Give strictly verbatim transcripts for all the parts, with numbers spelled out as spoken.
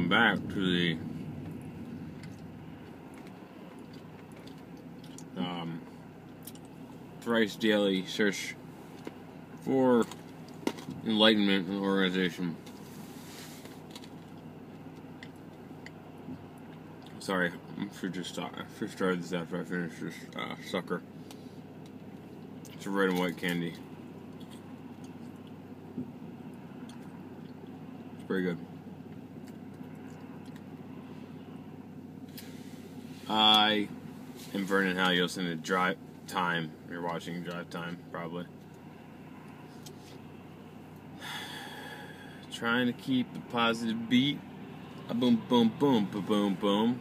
welcome back to the um, thrice daily search for enlightenment and organization. Sorry, I should just start. I should start this after I finish this uh, sucker. It's a red and white candy. It's very good. I am Vernon Howell. You're listening to Drive Time. You're watching Drive Time, probably. Trying to keep a positive beat. A boom, boom, boom, boom, boom, boom.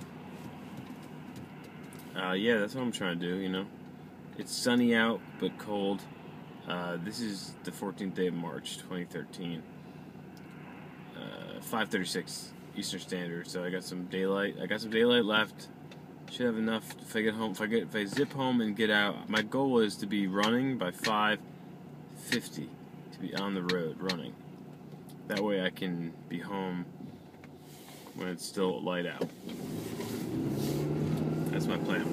Uh, yeah, that's what I'm trying to do, you know. It's sunny out, but cold. Uh, this is the fourteenth day of March, twenty thirteen. Uh, five thirty-six Eastern Standard, so I got some daylight. I got some daylight left. Should have enough if I get home. If I get, if I zip home and get out, my goal is to be running by five fifty, to be on the road running. That way I can be home when it's still light out. That's my plan.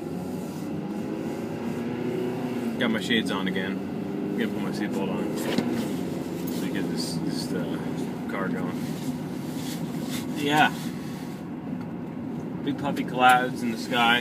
Got my shades on again. I'm gonna put my seatbelt on so we get this this uh, car going. Yeah. Big puffy clouds in the sky.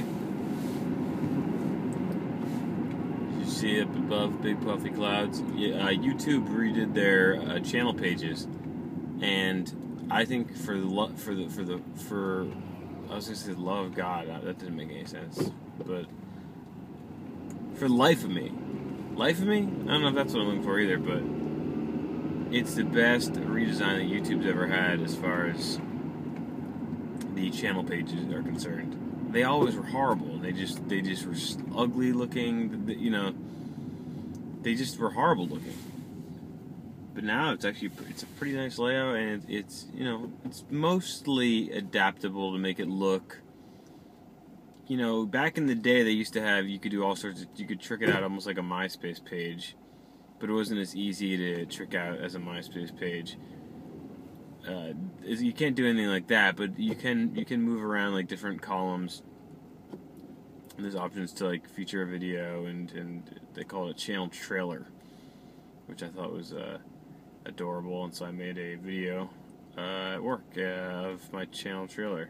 You see up above, big puffy clouds. Yeah, uh, YouTube redid their uh, channel pages, and I think for the lo- for the for the for I was gonna say the love of God. That didn't make any sense, but for the life of me, life of me. I don't know if that's what I'm looking for either, but it's the best redesign that YouTube's ever had as far as the channel pages are concerned. They always were horrible. They just they just were ugly looking. You know, they just were horrible looking. But now it's actually it's a pretty nice layout, and it, it's you know it's mostly adaptable to make it look. You know, back in the day, they used to have you could do all sorts of you could trick it out almost like a MySpace page, but it wasn't as easy to trick out as a MySpace page. Uh, you can't do anything like that, but you can you can move around like different columns. And there's options to like feature a video, and, and they call it a channel trailer, which I thought was uh, adorable, and so I made a video uh, at work uh, of my channel trailer.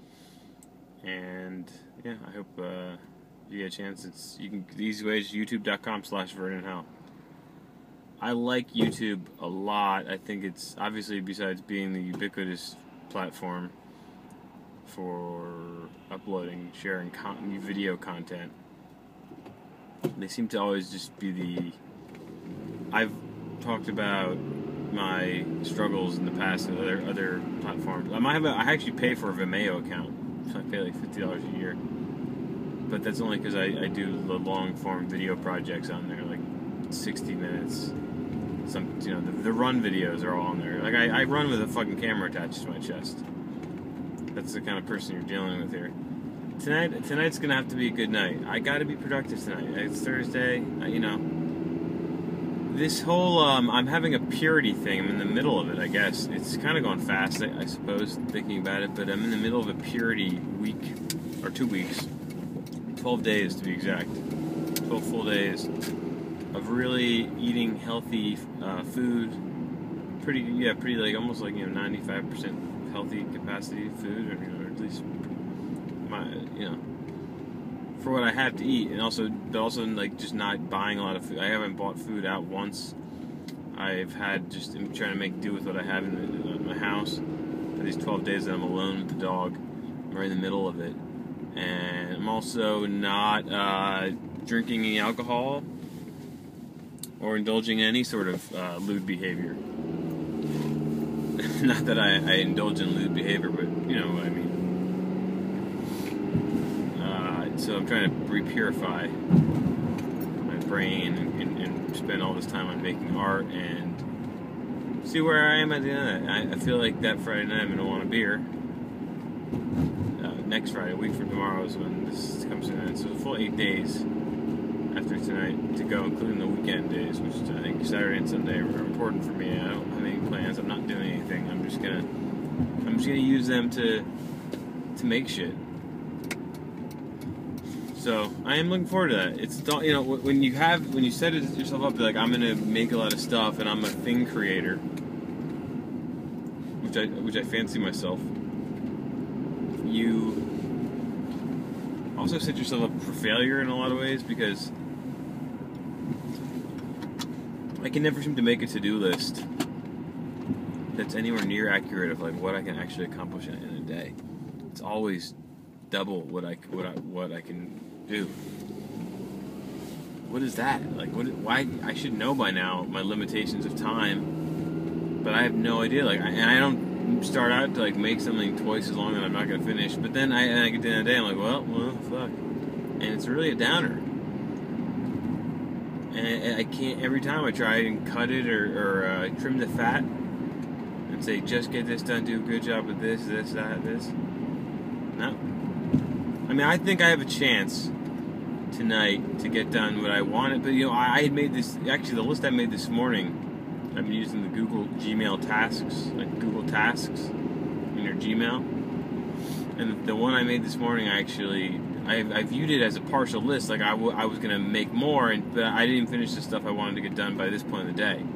And yeah, I hope uh, you get a chance. It's you can the easy way is youtube dot com slash Vernon Howell. I like YouTube a lot. I think it's, obviously, besides being the ubiquitous platform for uploading, sharing con- video content, they seem to always just be the... I've talked about my struggles in the past with other other platforms. I might have a, I actually pay for a Vimeo account. I pay like fifty dollars a year. But that's only because I, I do the long-form video projects on there, like sixty minutes. Some, you know, the, the run videos are all on there. Like, I, I run with a fucking camera attached to my chest. That's the kind of person you're dealing with here. Tonight, tonight's gonna have to be a good night. I gotta be productive tonight. It's Thursday, you know. This whole, um, I'm having a purity thing. I'm in the middle of it, I guess. It's kind of going fast, I, I suppose, thinking about it, but I'm in the middle of a purity week, or two weeks. twelve days, to be exact. twelve full days of really eating healthy uh, food, pretty yeah, pretty like almost like you know ninety-five percent healthy capacity food, or, you know, or at least my you know for what I have to eat, and also but also like just not buying a lot of food. I haven't bought food out once. I've had just I'm trying to make do with what I have in, the, in my house for these twelve days that I'm alone with the dog. I'm right in the middle of it, and I'm also not uh, drinking any alcohol or indulging in any sort of uh, lewd behavior. Not that I, I indulge in lewd behavior, but you know what I mean. Uh, so I'm trying to repurify my brain and, and, and spend all this time on making art and see where I am at the end of that. I, I feel like that Friday night I'm going to want a beer. Uh, next Friday, a week from tomorrow, is when this comes to an end. So a full eight days after tonight to go, including the weekend days, which I think Saturday and Sunday are important for me. I don't have any plans. I'm not doing anything. I'm just gonna I'm just gonna use them to to make shit. So I am looking forward to that. It's, you know, when you have when you set it yourself up, like I'm gonna make a lot of stuff and I'm a thing creator, which I which I fancy myself. You also set yourself up for failure in a lot of ways, because I can never seem to make a to-do list that's anywhere near accurate of like what I can actually accomplish in, in a day. It's always double what I what I what I can do. What is that? Like, what? Why? I should know by now my limitations of time, but I have no idea. Like, I, and I don't start out to like make something twice as long that I'm not gonna finish. But then I, and I get to the end of the day, I'm like, well, well, fuck, and it's really a downer. And I can't, every time I try and cut it or, or uh, trim the fat and say, just get this done, do a good job with this, this, that, this. No. I mean, I think I have a chance tonight to get done what I wanted, but you know, I, I had made this, actually the list I made this morning, I've been using the Google Gmail tasks, like Google Tasks in your Gmail. And the one I made this morning, I actually, I, I viewed it as a partial list, like I, w I was going to make more, and but I didn't finish the stuff I wanted to get done by this point in the day.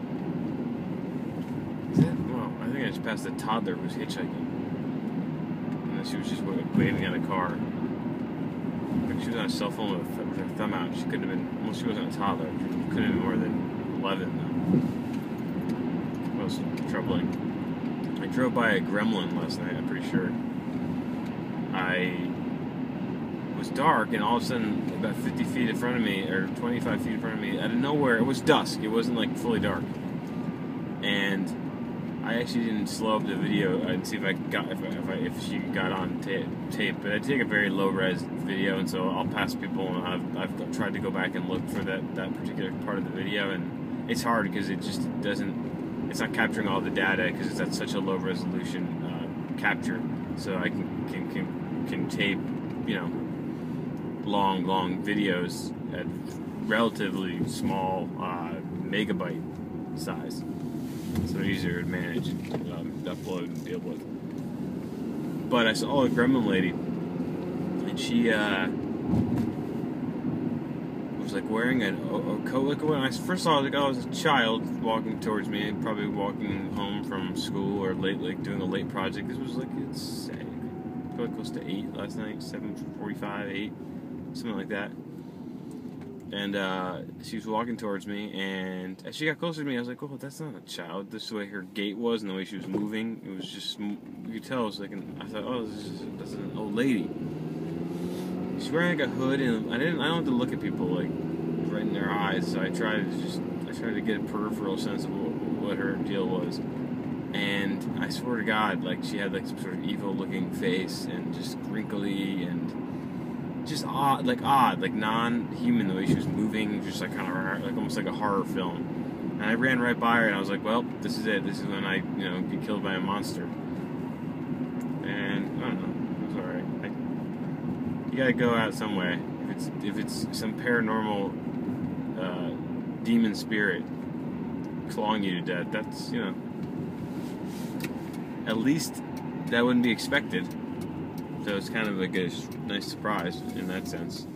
Is that, well, I think I just passed a toddler who was hitchhiking. And she was just waving at a car. Like she was on a cell phone with, with her thumb out. She couldn't have been, well, she wasn't a toddler. She couldn't have been more than eleven, though. That was troubling. I drove by a gremlin last night, I'm pretty sure. I... It was dark, and all of a sudden, about fifty feet in front of me, or twenty-five feet in front of me, out of nowhere, it was dusk. It wasn't like fully dark, and I actually didn't slow up the video and see if I got if I, if, I, if she got on ta tape. But I take a very low res video, and so I'll pass people, and I've, I've tried to go back and look for that that particular part of the video, and it's hard because it just doesn't. It's not capturing all the data because it's at such a low resolution uh, capture. So I can can can, can tape, you know, long, long videos at relatively small uh, megabyte size, so they're easier to manage, um, upload, and deal with. But I saw a gremlin lady, and she uh, was like wearing a, a coat. Like when I first saw her, like I was a child walking towards me, probably walking home from school or late, like doing a late project. This was like it's probably close to eight last night, seven forty-five, eight. Something like that. And uh, she was walking towards me, and as she got closer to me, I was like, oh, that's not a child. This is the way her gait was and the way she was moving. It was just, you could tell, it was like, an, I thought, oh, this is, this is an old lady. She's wearing like a hood, and I didn't, I don't have to look at people like right in their eyes, so I tried to just, I tried to get a peripheral sense of what, what her deal was. And I swear to God, like, she had like some sort of evil looking face, and just wrinkly, and just odd, like odd, like non-human, the way she was moving, just like kind of like almost like a horror film. And I ran right by her, and I was like, well, this is it. This is when I, you know, get killed by a monster. And I don't know, it was alright. You gotta go out some way. If it's if it's some paranormal uh, demon spirit clawing you to death, that's, you know, at least that wouldn't be expected. So it's kind of like a nice surprise in that sense.